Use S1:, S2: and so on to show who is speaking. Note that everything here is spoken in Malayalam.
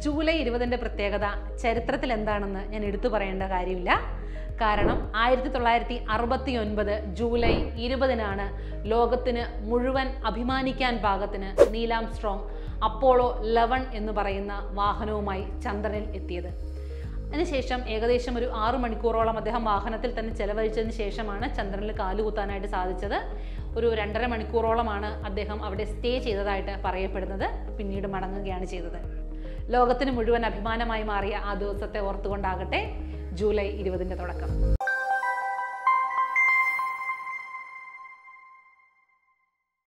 S1: ജൂലൈ 20 പ്രത്യേകത ചരിത്രത്തിൽ എന്താണെന്ന് ഞാൻ എടുത്തു പറയേണ്ട കാര്യമില്ല. കാരണം 1969 ജൂലൈ 20 ലോകത്തിന് മുഴുവൻ അഭിമാനിക്കാൻ പാകത്തിന് നീൽ ആംസ്ട്രോങ് അപ്പോളോ 11 എന്ന് പറയുന്ന വാഹനവുമായി ചന്ദ്രനിൽ എത്തിയത്. അതിനുശേഷം ഏകദേശം ഒരു 6 മണിക്കൂറോളം അദ്ദേഹം വാഹനത്തിൽ തന്നെ ചെലവഴിച്ചതിന് ശേഷമാണ് ചന്ദ്രനിൽ കാലുകുത്താനായിട്ട് സാധിച്ചത്. ഒരു 2.5 മണിക്കൂറോളമാണ് അദ്ദേഹം അവിടെ സ്റ്റേ ചെയ്തതായിട്ട് പറയപ്പെടുന്നത്. പിന്നീട് മടങ്ങുകയാണ് ചെയ്തത്. ലോകത്തിന് മുഴുവൻ അഭിമാനമായി മാറിയ ആ ദിവസത്തെ ഓർത്തുകൊണ്ടാകട്ടെ ജൂലൈ 20 തുടക്കം.